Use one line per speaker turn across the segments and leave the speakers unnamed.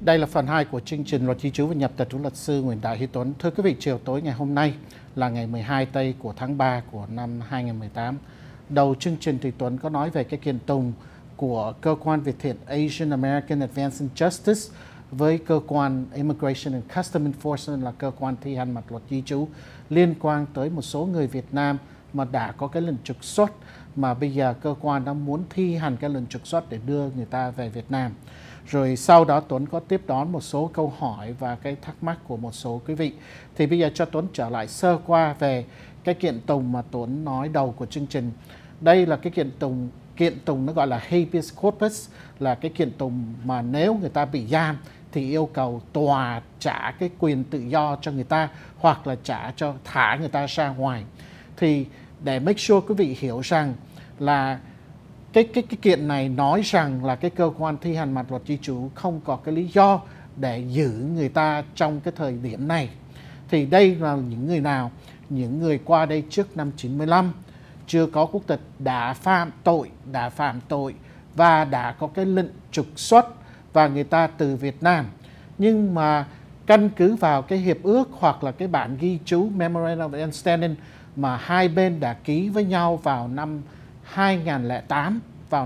Đây là phần 2 của chương trình Luật Di trú và Nhập tịch của luật sư Nguyễn Đại Huy Tuấn. Thưa quý vị, chiều tối ngày hôm nay là ngày 12 tây của tháng 3 của năm 2018. Đầu chương trình thì Tuấn có nói về cái kiện tụng của cơ quan Việt Thiện Asian American Advancing Justice với cơ quan Immigration and Customs Enforcement là cơ quan thi hành mặt luật di trú liên quan tới một số người Việt Nam mà đã có cái lệnh trục xuất, mà bây giờ cơ quan đã muốn thi hành cái lệnh trục xuất để đưa người ta về Việt Nam. Rồi sau đó Tuấn có tiếp đón một số câu hỏi và cái thắc mắc của một số quý vị. Thì bây giờ cho Tuấn trở lại sơ qua về cái kiện tụng mà Tuấn nói đầu của chương trình. Đây là cái kiện tụng nó gọi là habeas corpus, là cái kiện tụng mà nếu người ta bị giam thì yêu cầu tòa trả cái quyền tự do cho người ta, hoặc là thả người ta ra ngoài. Thì để make sure quý vị hiểu rằng là cái kiện này nói rằng là cái cơ quan thi hành mặt luật di trú không có cái lý do để giữ người ta trong cái thời điểm này. Thì đây là những người nào? Những người qua đây trước năm 95, chưa có quốc tịch, đã phạm tội và đã có cái lệnh trục xuất và người ta từ Việt Nam. Nhưng mà căn cứ vào cái hiệp ước hoặc là cái bản ghi chú Memorandum of Understanding mà hai bên đã ký với nhau vào năm 2008,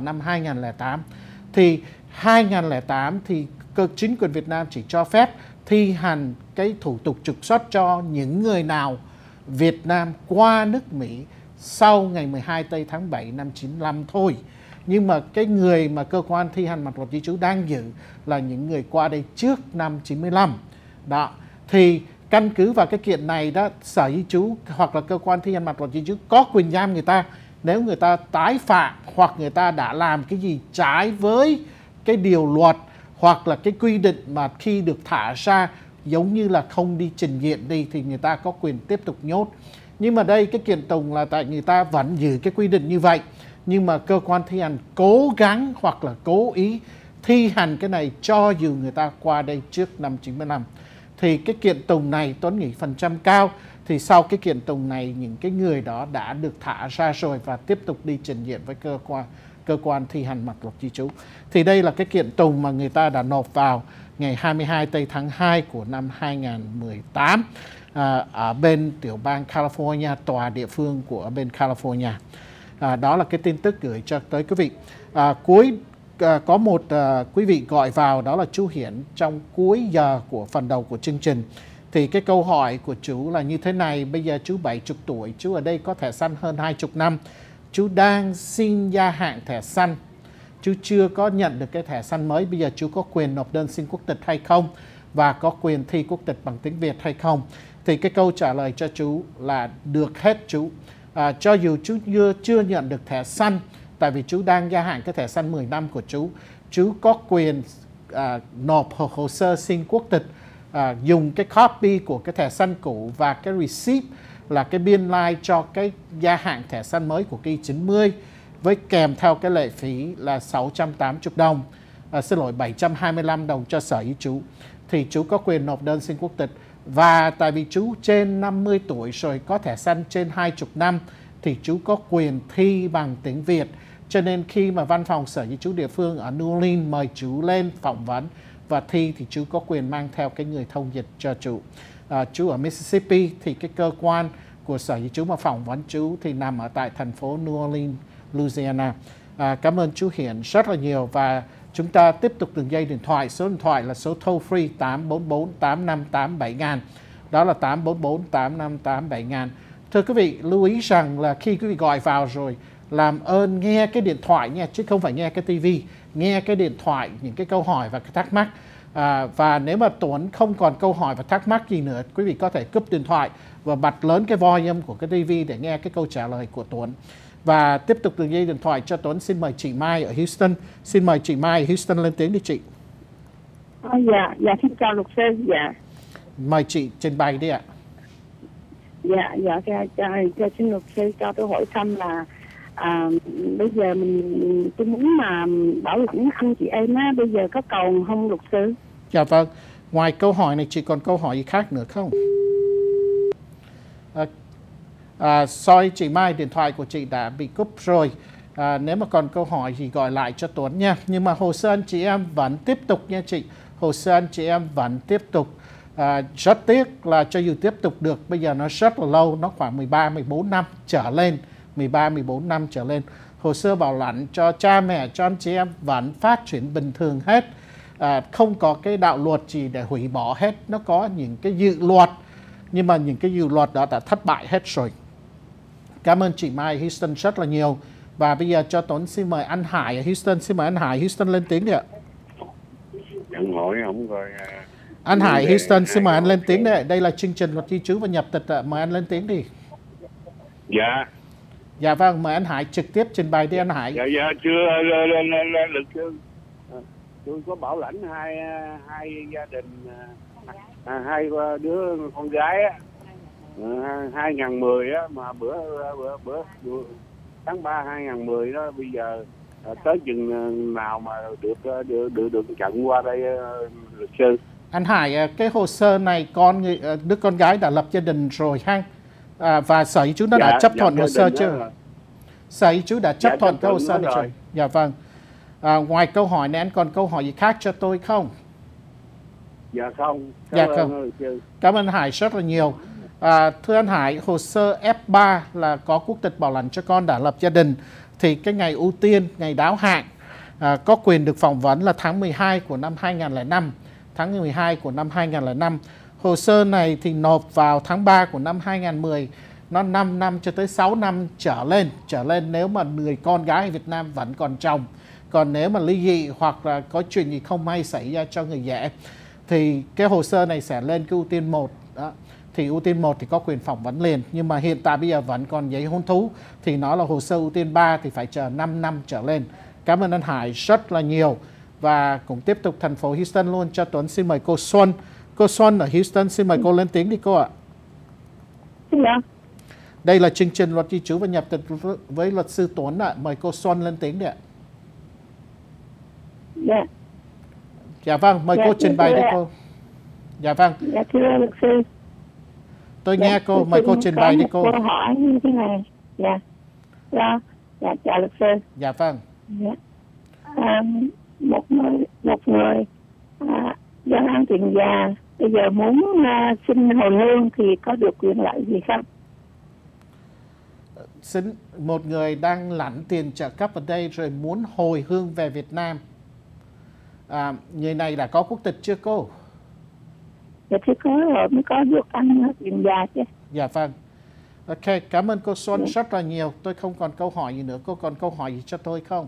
thì 2008 thì chính quyền Việt Nam chỉ cho phép thi hành cái thủ tục trục xuất cho những người nào Việt Nam qua nước Mỹ sau ngày 12 tây tháng 7 năm 95 thôi. Nhưng mà cái người mà cơ quan thi hành mặt luật di trú đang giữ là những người qua đây trước năm 95. Đó. Thì căn cứ vào cái kiện này đó, Sở Di trú hoặc là cơ quan thi hành mặt luật di trú có quyền giam người ta nếu người ta tái phạm hoặc người ta đã làm cái gì trái với cái điều luật hoặc là cái quy định mà khi được thả ra, giống như là không đi trình diện đi, thì người ta có quyền tiếp tục nhốt. Nhưng mà đây cái kiện tụng là tại người ta vẫn giữ cái quy định như vậy, nhưng mà cơ quan thi hành cố gắng hoặc là cố ý thi hành cái này cho dù người ta qua đây trước năm 95. Thì cái kiện tụng này Tuấn nghĩ phần trăm cao thì sau cái kiện tụng này những cái người đó đã được thả ra rồi và tiếp tục đi trình diện với cơ quan thi hành mặt luật di trú. Thì đây là cái kiện tụng mà người ta đã nộp vào ngày 22 tây tháng 2 của năm 2018 ở bên tiểu bang California, tòa địa phương của bên California. Đó là cái tin tức gửi cho tới quý vị. Có một quý vị gọi vào, đó là chú Hiển, trong cuối giờ của phần đầu của chương trình. Thì cái câu hỏi của chú là như thế này: bây giờ chú 70 tuổi, chú ở đây có thẻ xanh hơn 20 năm. Chú đang xin gia hạn thẻ xanh. Chú chưa có nhận được cái thẻ xanh mới. Bây giờ chú có quyền nộp đơn xin quốc tịch hay không? Và có quyền thi quốc tịch bằng tiếng Việt hay không? Thì cái câu trả lời cho chú là được hết chú. Cho dù chú chưa nhận được thẻ xanh, tại vì chú đang gia hạn cái thẻ xanh 10 năm của chú có quyền nộp hồ sơ xin quốc tịch, dùng cái copy của cái thẻ xanh cũ và cái receipt là cái biên lai cho cái gia hạn thẻ xanh mới của kỳ 90 với kèm theo cái lệ phí là 680 đồng, 725 đồng cho Sở Di trú. Thì chú có quyền nộp đơn xin quốc tịch. Và tại vì chú trên 50 tuổi rồi, có thẻ xanh trên 20 năm thì chú có quyền thi bằng tiếng Việt. Cho nên khi mà văn phòng Sở Di trú địa phương ở New Orleans mời chú lên phỏng vấn và thi thì chú có quyền mang theo cái người thông dịch cho chú. Chú ở Mississippi thì cái cơ quan của Sở Di trú mà phỏng vấn chú thì nằm ở tại thành phố New Orleans, Louisiana. Cảm ơn chú Hiển rất là nhiều, và chúng ta tiếp tục đường dây điện thoại. Số điện thoại là số toll free 844-858-7000. Đó là 844-858-7000. Thưa quý vị, lưu ý rằng là khi quý vị gọi vào rồi, làm ơn nghe cái điện thoại nha, chứ không phải nghe cái tivi. Nghe cái điện thoại, những cái câu hỏi và cái thắc mắc. Và nếu mà Tuấn không còn câu hỏi và thắc mắc gì nữa, quý vị có thể cúp điện thoại và bật lớn cái volume của cái tivi để nghe cái câu trả lời của Tuấn. Và tiếp tục đường dây điện thoại cho Tuấn. Xin mời chị Mai ở Houston. Xin mời chị Mai ở Houston lên tiếng đi chị.
Dạ, xin chào luật sư. Dạ.
Mời chị trình bày đi ạ.
Dạ, xin luật sư cho tôi hỏi thăm là bây giờ tôi muốn mà bảo lãnh anh chị em á, bây giờ có cầu không luật sư?
Dạ vâng. Ngoài câu hỏi này chị còn câu hỏi gì khác nữa không? Sorry chị Mai, điện thoại của chị đã bị cúp rồi. Nếu mà còn câu hỏi thì gọi lại cho Tuấn nha. Nhưng mà hồ sơ anh chị em vẫn tiếp tục nha chị. hồ sơ anh chị em vẫn tiếp tục. Rất tiếc là cho dù tiếp tục được, bây giờ nó rất là lâu, nó khoảng 13-14 năm trở lên, 13-14 năm trở lên. Hồ sơ bảo lãnh cho cha mẹ, cho anh chị em vẫn phát triển bình thường hết. Không có cái đạo luật gì để hủy bỏ hết. Nó có những cái dự luật, nhưng mà những cái dự luật đó đã thất bại hết rồi. Cảm ơn chị Mai Houston rất là nhiều. Và bây giờ cho Tuấn xin mời anh Hải ở Houston. Xin mời anh Hải Houston lên tiếng đi ạ.
Chẳng hỏi không rồi.
Anh Hải Houston xin mời anh lên tiếng đây. Đây là chương trình luật di trú và nhập tịch. Mời anh lên tiếng đi.
Dạ.
Dạ vâng, mời anh Hải trực tiếp trình bày đi anh Hải.
Dạ chưa lên luật sư. Tôi có bảo lãnh hai gia đình, hai đứa con gái á, 2010 á, mà bữa tháng 3 2010 đó, bây giờ tới chừng nào mà được chặn qua đây luật sư.
Anh Hải, cái hồ sơ này đứa con gái đã lập gia đình rồi ha, và sở chú nó đã chấp thuận hồ sơ chưa? Sở chú đã chấp thuận cái hồ sơ này rồi. Dạ vâng. Ngoài câu hỏi này anh còn câu hỏi gì khác cho tôi không?
Dạ không.
Dạ không. Cảm ơn Hải rất là nhiều. Thưa anh Hải, hồ sơ F3 là có quốc tịch bảo lãnh cho con đã lập gia đình, thì cái ngày ưu tiên, ngày đáo hạn có quyền được phỏng vấn là tháng 12 của năm 2005. Tháng 12 của năm 2005. Hồ sơ này thì nộp vào tháng 3 của năm 2010. Nó 5 năm cho tới 6 năm trở lên nếu mà người con gái ở Việt Nam vẫn còn chồng. Còn nếu mà ly dị hoặc là có chuyện gì không may xảy ra cho người vợ thì cái hồ sơ này sẽ lên cái ưu tiên 1 đó. Thì ưu tiên 1 thì có quyền phỏng vấn liền. Nhưng mà hiện tại bây giờ vẫn còn giấy hôn thú thì nó là hồ sơ ưu tiên 3 thì phải chờ 5 năm trở lên. Cảm ơn anh Hải rất là nhiều. Và cũng tiếp tục thành phố Houston luôn cho Tuấn. Xin mời cô Xuân. Cô Xuân ở Houston, xin mời cô lên tiếng đi cô ạ.
Dạ.
Đây là chương trình luật di trú và nhập tịch với luật sư Tuấn ạ. Mời cô Xuân lên tiếng đi ạ.
Dạ.
Dạ vâng, mời cô trình bày đi cô. Dạ vâng.
Dạ thưa luật sư.
Tôi nghe cô, mời cô trình bày đi cô.
Câu hỏi như thế này. Dạ. Dạ, chào luật sư.
Dạ vâng.
Dạ. Một người dân an tiền già bây giờ muốn xin hồi hương thì có được quyền lợi gì không?
Một người đang lãnh tiền trợ cấp ở đây rồi muốn hồi hương về Việt Nam. Người này đã có quốc tịch chưa cô?
Dạ thì có rồi, mới có được ăn tiền già chứ.
Dạ vâng. Ok, cảm ơn cô Xuân rất là nhiều. Tôi không còn câu hỏi gì nữa. Cô còn câu hỏi gì cho tôi không?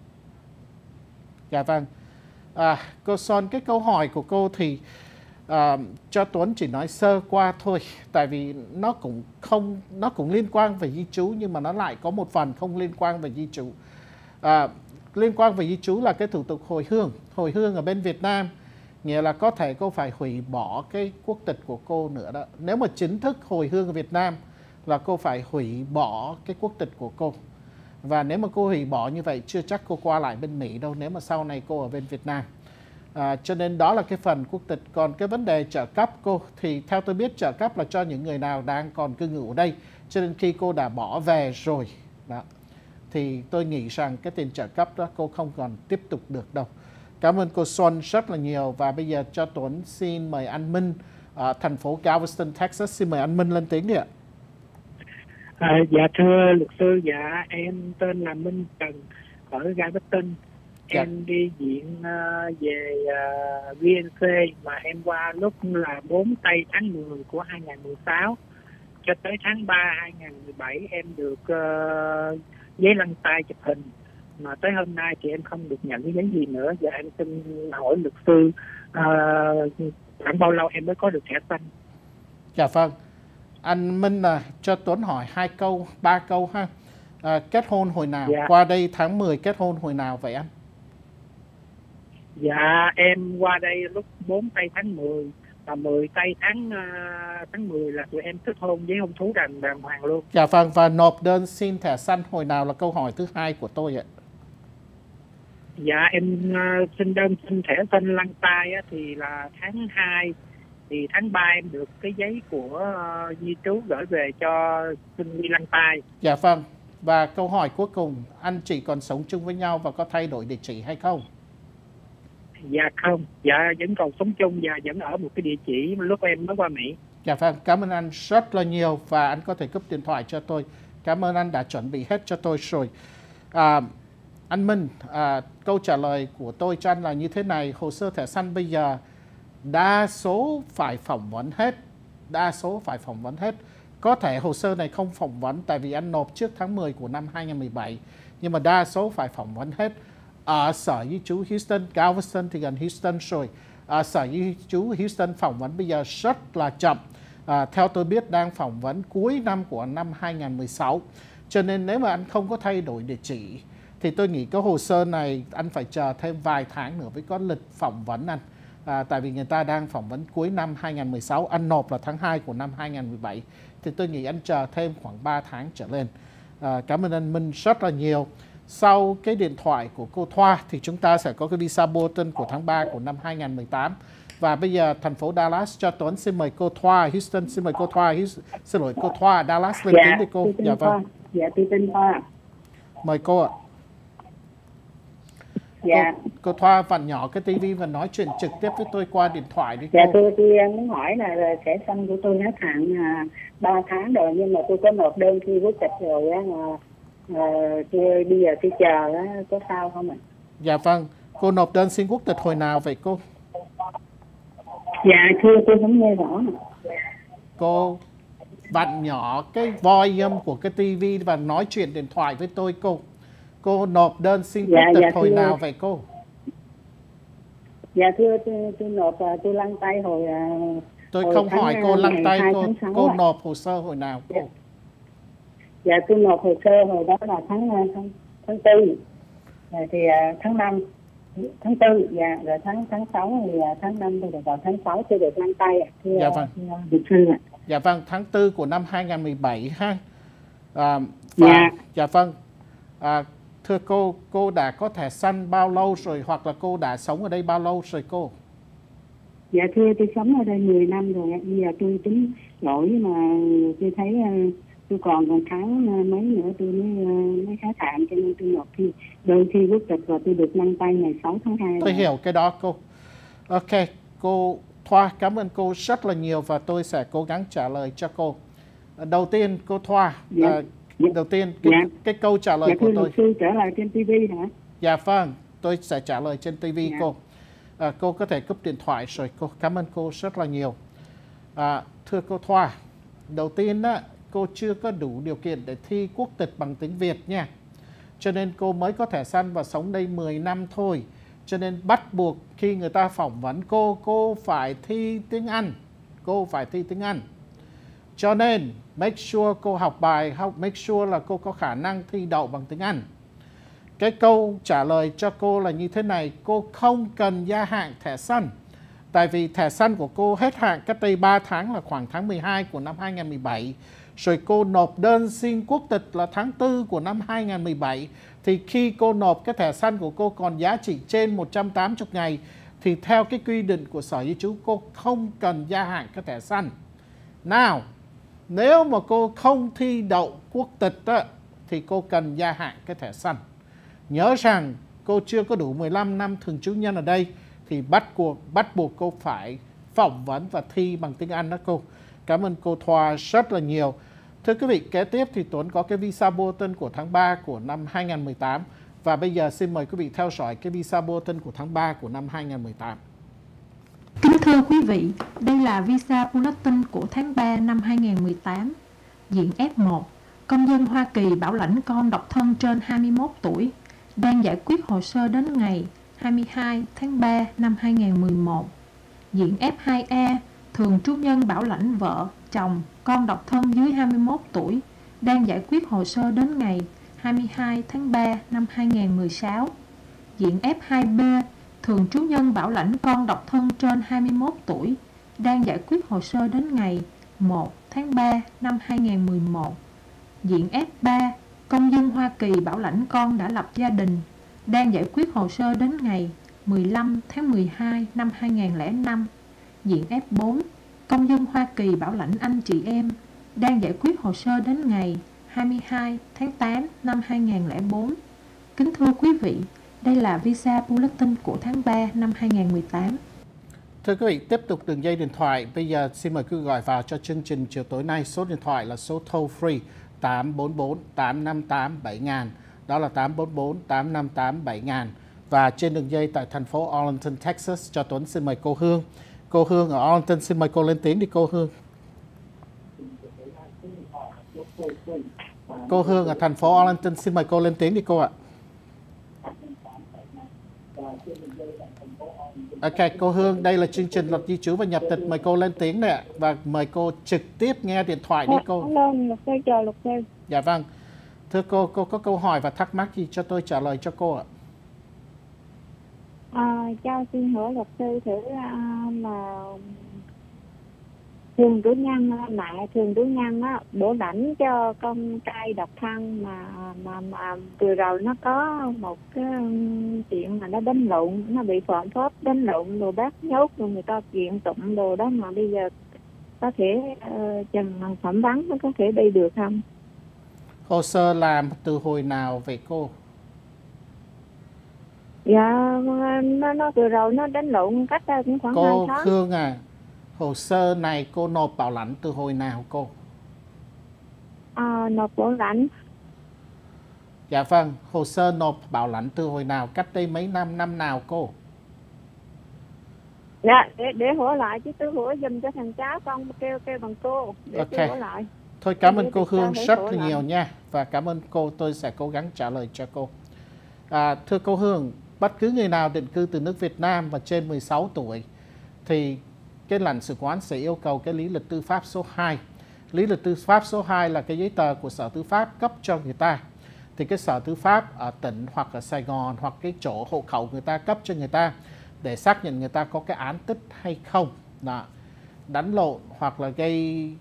Dạ vâng. Cô Xuân, cái câu hỏi của cô thì cho Tuấn chỉ nói sơ qua thôi. Tại vì nó cũng liên quan về di trú, nhưng mà nó lại có một phần không liên quan về di trú. Liên quan về di trú là cái thủ tục hồi hương. Hồi hương ở bên Việt Nam, nghĩa là có thể cô phải hủy bỏ cái quốc tịch của cô nữa đó. Nếu mà chính thức hồi hương ở Việt Nam là cô phải hủy bỏ cái quốc tịch của cô. Và nếu mà cô hủy bỏ như vậy chưa chắc cô qua lại bên Mỹ đâu, nếu mà sau này cô ở bên Việt Nam. Cho nên đó là cái phần quốc tịch. Còn cái vấn đề trợ cấp cô thì theo tôi biết trợ cấp là cho những người nào đang còn cư ngụ ở đây. Cho nên khi cô đã bỏ về rồi đó, thì tôi nghĩ rằng cái tiền trợ cấp đó cô không còn tiếp tục được đâu. Cảm ơn cô Xuân rất là nhiều. Và bây giờ cho Tuấn xin mời anh Minh ở thành phố Galveston, Texas. Xin mời anh Minh lên tiếng đi ạ.
Dạ thưa luật sư, dạ em tên là Minh Trần ở Galveston.
Dạ.
Em đi viện về VNC mà em qua lúc là 4 tây tháng 10 của 2016 cho tới tháng 3 2017 em được giấy lăn tay chụp hình, mà tới hôm nay thì em không được nhận cái giấy gì nữa. Và em xin hỏi luật sư khoảng bao lâu em mới có được thẻ xanh?
Dạ vâng. Anh Minh cho Tuấn hỏi 2 câu, 3 câu ha. Kết hôn hồi nào?
Dạ.
Qua đây tháng 10 kết hôn hồi nào vậy anh?
Dạ em qua đây lúc 4 tây tháng 10 và 10 tây tháng 10 là tụi em kết hôn với hôn thú đàng hoàng luôn.
Dạ vâng, và nộp đơn xin thẻ xanh hồi nào là câu hỏi thứ 2 của tôi ạ.
Dạ em xin đơn xin thẻ xanh lăn tay thì là tháng 2, thì tháng 3 em được cái giấy của di trú gửi về cho xin đi lăn tay.
Dạ vâng, và câu hỏi cuối cùng, anh chị còn sống chung với nhau và có thay đổi địa chỉ hay không?
Dạ không, dạ vẫn còn sống chung và vẫn ở một cái địa chỉ lúc em mới qua Mỹ.
Dạ vâng, cảm ơn anh rất là nhiều và anh có thể cúp điện thoại cho tôi. Cảm ơn anh đã chuẩn bị hết cho tôi rồi. Anh Minh, câu trả lời của tôi cho anh là như thế này. Hồ sơ thẻ xanh bây giờ đa số phải phỏng vấn hết. Đa số phải phỏng vấn hết. Có thể hồ sơ này không phỏng vấn tại vì anh nộp trước tháng 10 của năm 2017. Nhưng mà đa số phải phỏng vấn hết. Ở Sở Di trú Houston, Galveston thì gần Houston rồi. Sở Di trú Houston phỏng vấn bây giờ rất là chậm. Theo tôi biết đang phỏng vấn cuối năm của năm 2016. Cho nên nếu mà anh không có thay đổi địa chỉ thì tôi nghĩ cái hồ sơ này anh phải chờ thêm vài tháng nữa mới có lịch phỏng vấn anh. Tại vì người ta đang phỏng vấn cuối năm 2016, anh nộp là tháng 2 của năm 2017. Thì tôi nghĩ anh chờ thêm khoảng 3 tháng trở lên. Cảm ơn anh Minh rất là nhiều. Sau cái điện thoại của cô Thoa thì chúng ta sẽ có cái visa bulletin của tháng 3 của năm 2018. Và bây giờ thành phố Dallas cho Tuấn xin mời cô Thoa, Houston xin mời cô Thoa, xin lỗi cô Thoa, Dallas lên tiếng đi cô.
Dạ vâng. Dạ tôi tên Thoa.
Mời cô ạ.
Dạ.
Cô Thoa vặn nhỏ cái tivi và nói chuyện trực tiếp với tôi qua điện thoại đi cô.
Dạ tôi muốn hỏi là thẻ xanh của tôi hết hạn 3 tháng rồi nhưng mà tôi có nộp đơn thi quốc tịch rồi á, bây giờ tôi chờ á, có sao không ạ?
Dạ vâng, cô nộp đơn xin quốc tịch hồi nào vậy cô?
Dạ thưa tôi không nghe rõ.
Cô vặn nhỏ cái volume của cái tivi và nói chuyện điện thoại với tôi cô. Cô nộp đơn xin quốc tịch hồi nào vậy cô?
Dạ thưa tôi nộp tôi lăn tay hồi
tôi không hỏi cô lăn tay cô nộp hồ sơ hồi nào cô?
Dạ tôi nộp hồ sơ hồi đó là tháng 4 rồi thì tháng 5 tháng 4 dạ rồi tháng 6 thì tháng 5 rồi vào tháng 6 tôi được lăn tay thưa,
dạ vâng.
Được sư ạ.
Dạ vâng, tháng 4 của năm 2017 ha. Dạ vâng. Thưa cô đã có thẻ xanh bao lâu rồi hoặc là cô đã sống ở đây bao lâu rồi cô?
Dạ thưa tôi sống ở đây 10 năm rồi. Bây giờ tôi tính lỗi mà tôi thấy tôi còn tháng mấy nữa tôi mới hết hạn cho nên tôi nộp đơn thi quốc tịch và tôi được lăn tay ngày 6 tháng 2.
Tôi hiểu cái đó cô. Ok, cô Thoa cảm ơn cô rất là nhiều và tôi sẽ cố gắng trả lời cho cô. Đầu tiên cô Thoa, đầu tiên cái câu trả lời của tôi.
Sư trả lời trên TV hả?
Dạ vâng, tôi sẽ trả lời trên TV cô. Cô có thể cúp điện thoại rồi cô. Cảm ơn cô rất là nhiều. Thưa cô Thoa, đầu tiên đó, cô chưa có đủ điều kiện để thi quốc tịch bằng tiếng Việt nha. Cho nên cô mới có thẻ xanh và sống đây 10 năm thôi. Cho nên bắt buộc khi người ta phỏng vấn cô phải thi tiếng Anh. Cô phải thi tiếng Anh. Cho nên make sure cô học bài, make sure là cô có khả năng thi đậu bằng tiếng Anh. Cái câu trả lời cho cô là như thế này, cô không cần gia hạn thẻ xanh. Tại vì thẻ xanh của cô hết hạn cách đây 3 tháng là khoảng tháng 12 của năm 2017. Rồi cô nộp đơn xin quốc tịch là tháng 4 của năm 2017. Thì khi cô nộp cái thẻ xanh của cô còn giá trị trên 180 ngày thì theo cái quy định của Sở Di trú cô không cần gia hạn cái thẻ xanh. Nào, nếu mà cô không thi đậu quốc tịch đó, thì cô cần gia hạn cái thẻ xanh. Nhớ rằng cô chưa có đủ 15 năm thường trú nhân ở đây thì bắt buộc cô phải phỏng vấn và thi bằng tiếng Anh đó cô. Cảm ơn cô Thoa rất là nhiều. Thưa quý vị, kế tiếp thì Tuấn có cái visa bulletin của tháng 3 của năm 2018 và bây giờ xin mời quý vị theo dõi cái visa bulletin của tháng 3 của năm 2018.
Kính thưa quý vị, đây là visa bulletin của tháng 3 năm 2018. Diện F1, công dân Hoa Kỳ bảo lãnh con độc thân trên 21 tuổi, đang giải quyết hồ sơ đến ngày 22 tháng 3 năm 2011. Diện F2A, thường trú nhân bảo lãnh vợ, chồng, con độc thân dưới 21 tuổi, đang giải quyết hồ sơ đến ngày 22 tháng 3 năm 2016. Diện F2B, thường trú nhân bảo lãnh con độc thân trên 21 tuổi, đang giải quyết hồ sơ đến ngày 1 tháng 3 năm 2011. Diện F3, công dân Hoa Kỳ bảo lãnh con đã lập gia đình, đang giải quyết hồ sơ đến ngày 15 tháng 12 năm 2005. Diện F4, công dân Hoa Kỳ bảo lãnh anh chị em, đang giải quyết hồ sơ đến ngày 22 tháng 8 năm 2004. Kính thưa quý vị, Đây là visa bulletin của tháng 3 năm 2018.
Thưa quý vị, tiếp tục đường dây điện thoại. Bây giờ xin mời quý vị gọi vào cho chương trình chiều tối nay. Số điện thoại là số toll free 844 858 7000. Đó là 844 858 7000. Và trên đường dây tại thành phố Arlington, Texas, cho Tuấn xin mời cô Hương. Cô Hương ở Arlington, xin mời cô lên tiếng đi cô Hương. Cô Hương ở thành phố Arlington, xin mời cô lên tiếng đi cô ạ. Ok, cô Hương, đây là chương trình Luật Di trú và Nhập tịch. Mời cô lên tiếng nè. Và mời cô trực tiếp nghe điện thoại đi cô.
Hello, luật sư, chào luật sư.
Dạ vâng. Thưa cô có câu hỏi và thắc mắc gì cho tôi trả lời cho cô ạ?
Cho xin hỏi luật sư thử là thường cử nhân, mẹ thường cử nhân á, bổ lãnh cho con trai độc thân mà vừa rồi nó có một cái chuyện mà nó đánh lộn, nó bị phạm pháp đánh lộn rồi bác nhốt rồi người ta kiện tụng đồ đó, mà bây giờ có thể chừng thẩm vấn nó có thể đi được không?
Hồ sơ làm từ hồi nào vậy cô?
Dạ, nó vừa rồi nó đánh lộn cách cũng khoảng 2
Cô
tháng.
Hương à, hồ sơ này cô nộp bảo lãnh từ hồi nào cô?
Nộp bảo lãnh.
Dạ vâng, hồ sơ nộp bảo lãnh từ hồi nào? Cách đây mấy năm nào cô?
Dạ, để hỏi lại chứ tôi hỏi dùm cho thằng cháu con kêu bằng cô để tôi hỏi lại.
Thôi cảm ơn cô Hương rất là nhiều nha. Và cảm ơn cô, tôi sẽ cố gắng trả lời cho cô. Thưa cô Hương, bất cứ người nào định cư từ nước Việt Nam và trên 16 tuổi thì cái lãnh sự quán sẽ yêu cầu cái lý lịch tư pháp số 2. Lý lịch tư pháp số 2 là cái giấy tờ của Sở Tư pháp cấp cho người ta. Thì cái Sở Tư pháp ở tỉnh hoặc ở Sài Gòn hoặc cái chỗ hộ khẩu người ta cấp cho người ta để xác nhận người ta có cái án tích hay không. Đó. Đánh lộn hoặc là gây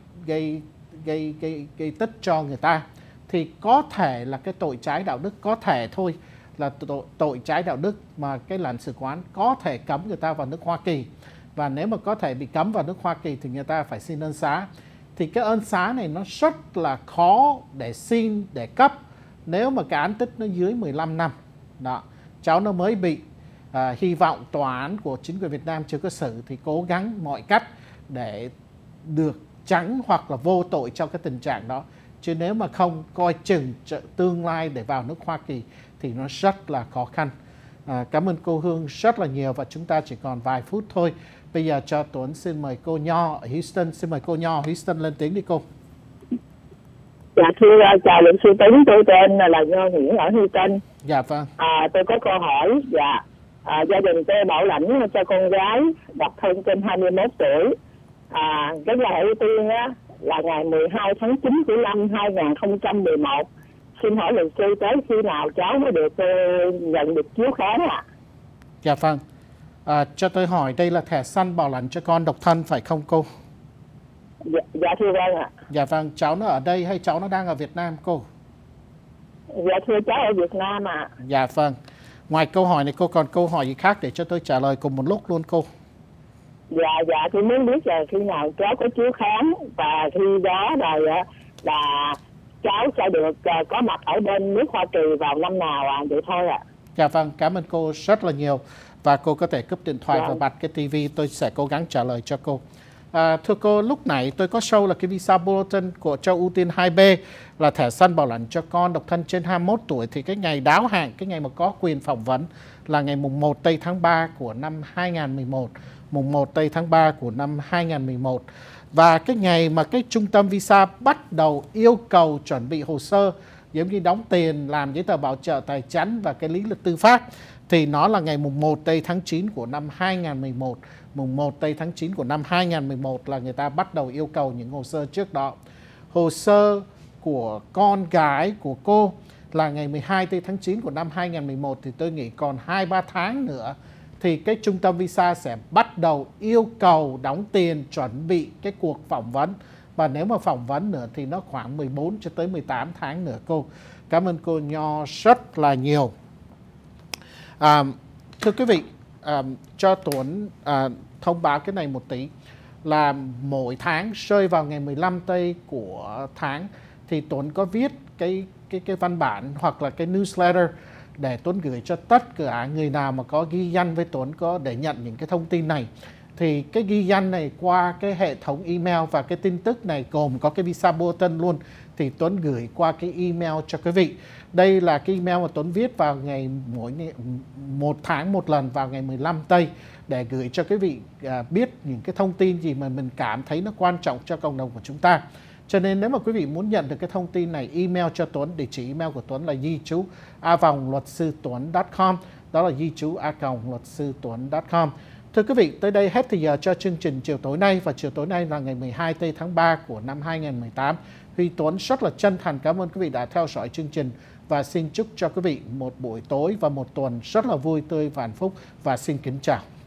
tích cho người ta thì có thể là cái tội trái đạo đức, có thể thôi là tội trái đạo đức mà cái lãnh sự quán có thể cấm người ta vào nước Hoa Kỳ. Và nếu mà có thể bị cấm vào nước Hoa Kỳ thì người ta phải xin ân xá. Thì cái ân xá này nó rất là khó để xin, để cấp nếu mà cái án tích nó dưới 15 năm. Đó. Cháu nó mới bị, hy vọng tòa án của chính quyền Việt Nam chưa có xử thì cố gắng mọi cách để được trắng hoặc là vô tội trong cái tình trạng đó. Chứ nếu mà không coi chừng tương lai để vào nước Hoa Kỳ thì nó rất là khó khăn. Cảm ơn cô Hương rất là nhiều và chúng ta chỉ còn vài phút thôi. Bây giờ cho Tuấn xin mời cô Nho ở Houston. Xin mời cô Nho ở Houston lên tiếng đi cô.
Dạ thưa chào luật sư Tuấn, tôi tên là Nho Nguyễn ở Houston.
Dạ vâng.
Tôi có câu hỏi. Dạ, gia đình tôi bảo lãnh cho con gái độc thân trên 21 tuổi. Cái ngày ưu tiên á là ngày 12 tháng 9 của năm 2011. Xin hỏi luật sư tới khi nào cháu mới được nhận được chiếu kháng ạ?
Dạ vâng. Cho tôi hỏi đây là thẻ xanh bảo lãnh cho con độc thân phải không cô?
Dạ thưa vâng ạ.
Dạ vâng, cháu nó ở đây hay cháu nó đang ở Việt Nam cô?
Dạ thưa cháu ở Việt Nam ạ.
Dạ vâng. Ngoài câu hỏi này cô còn câu hỏi gì khác để cho tôi trả lời cùng một lúc luôn cô?
Dạ tôi muốn biết là khi nào cháu có chiếu khám và khi đó là cháu sẽ được có mặt ở bên nước Hoa Kỳ vào năm nào ạ? Vậy thôi ạ.
Dạ vâng, cảm ơn cô rất là nhiều. Và cô có thể cúp điện thoại và bật cái tivi, tôi sẽ cố gắng trả lời cho cô. Thưa cô, lúc nãy tôi có show là cái visa bulletin của cho ưu tiên 2B là thẻ xanh bảo lãnh cho con độc thân trên 21 tuổi. Thì cái ngày đáo hạn, cái ngày mà có quyền phỏng vấn là ngày mùng 1 tây tháng 3 của năm 2011. Mùng 1 tây tháng 3 của năm 2011. Và cái ngày mà cái trung tâm visa bắt đầu yêu cầu chuẩn bị hồ sơ giống như đóng tiền, làm giấy tờ bảo trợ tài chính và cái lý lịch tư pháp thì nó là ngày mùng 1 tây tháng 9 của năm 2011. Mùng 1 tây tháng 9 của năm 2011 là người ta bắt đầu yêu cầu những hồ sơ trước đó. Hồ sơ của con gái của cô là ngày 12 tây tháng 9 của năm 2011 thì tôi nghĩ còn 2-3 tháng nữa thì cái trung tâm visa sẽ bắt đầu yêu cầu đóng tiền chuẩn bị cái cuộc phỏng vấn. Và nếu mà phỏng vấn nữa thì nó khoảng 14 cho tới 18 tháng nữa cô. Cảm ơn cô Nho rất là nhiều. Thưa quý vị, cho Tuấn thông báo cái này một tí là mỗi tháng rơi vào ngày 15 tây của tháng thì Tuấn có viết cái văn bản hoặc là cái newsletter để Tuấn gửi cho tất cả người nào mà có ghi danh với Tuấn có để nhận những cái thông tin này. Thì cái ghi danh này qua cái hệ thống email và cái tin tức này gồm có cái visa bulletin luôn, thì Tuấn gửi qua cái email cho quý vị. Đây là cái email mà Tuấn viết vào mỗi một tháng một lần vào ngày 15 Tây để gửi cho quý vị biết những cái thông tin gì mà mình cảm thấy nó quan trọng cho cộng đồng của chúng ta. Cho nên nếu mà quý vị muốn nhận được cái thông tin này, email cho Tuấn. Địa chỉ email của Tuấn là di chú@luatsutuấn.com. Đó là di chú@luatsutuấn.com. Thưa quý vị, tới đây hết thời giờ cho chương trình chiều tối nay, và chiều tối nay là ngày 12 tây tháng 3 của năm 2018. Huy Tuấn rất là chân thành cảm ơn quý vị đã theo dõi chương trình, và xin chúc cho quý vị một buổi tối và một tuần rất là vui tươi và hạnh phúc, và xin kính chào.